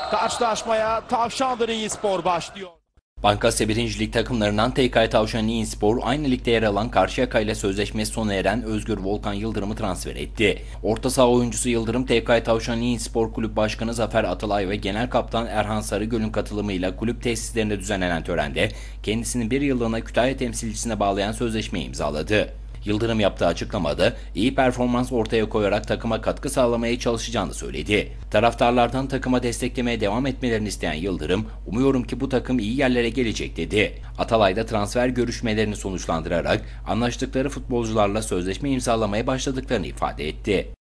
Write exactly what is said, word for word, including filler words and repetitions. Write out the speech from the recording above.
Karşılaşmaya Tavşanlı Rizespor başlıyor. Bankasya birinci Lig takımlarından T K Tavşan Rizespor aynı ligde yer alan Karşıyaka ile sözleşmesi sona eren Özgür Volkan Yıldırım'ı transfer etti. Orta saha oyuncusu Yıldırım, T K Tavşan Rizespor Kulüp Başkanı Zafer Atalay ve Genel Kaptan Erhan Sarıgöl'ün katılımıyla kulüp tesislerinde düzenlenen törende kendisini bir yıllığına Kütahya temsilcisine bağlayan sözleşmeyi imzaladı. Yıldırım yaptığı açıklamada iyi performans ortaya koyarak takıma katkı sağlamaya çalışacağını söyledi. Taraftarlardan takıma desteklemeye devam etmelerini isteyen Yıldırım, "Umuyorum ki bu takım iyi yerlere gelecek" dedi. Atalay da transfer görüşmelerini sonuçlandırarak anlaştıkları futbolcularla sözleşme imzalamaya başladıklarını ifade etti.